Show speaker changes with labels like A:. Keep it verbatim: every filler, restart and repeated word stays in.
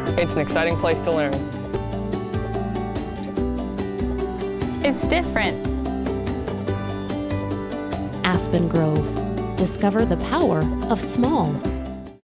A: It's an exciting place to learn.
B: It's different.
C: Aspengrove. Discover the power of small.